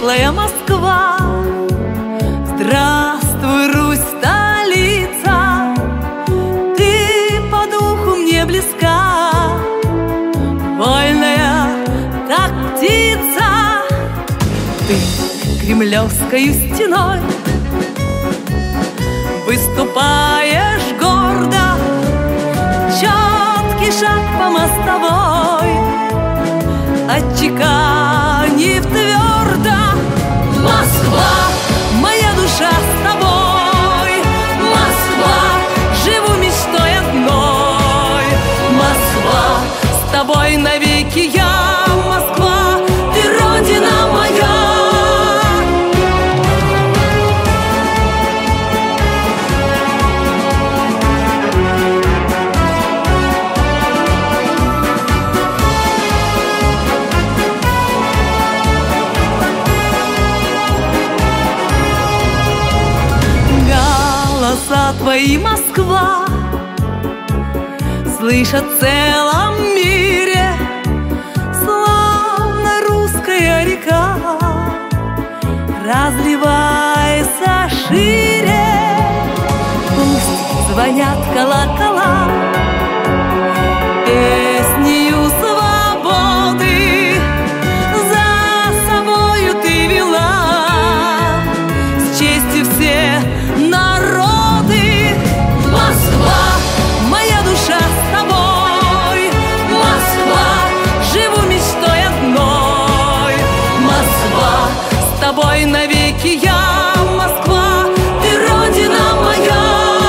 светлая Москва. Здравствуй, Русь, столица, ты по духу мне близка, вольная, как птица. Ты кремлевской стеной выступаешь гордо, четкий шаг по мостовой отчеканив твердо. Москва, моя душа с тобой, Москва, живу мечтой одной. Москва, с тобой навеки я, Москва, ты родина моя. Голоса твои, Москва, слышат в целом мире, словно русская река, разливайся шире. Пусть звонят колокола песнью свободы, за собою ты вела с честью все народы. Москва, моя душа с тобой, Москва, живу мечтой одной. Москва, с тобой навеки я, Москва, ты родина моя.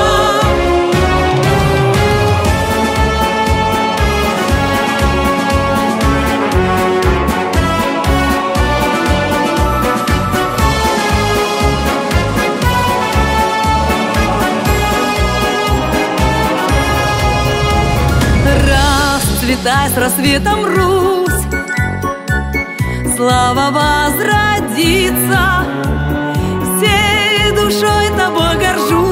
Расцветай с рассветом, Русь, слава возродится, всей душой тобой горжусь.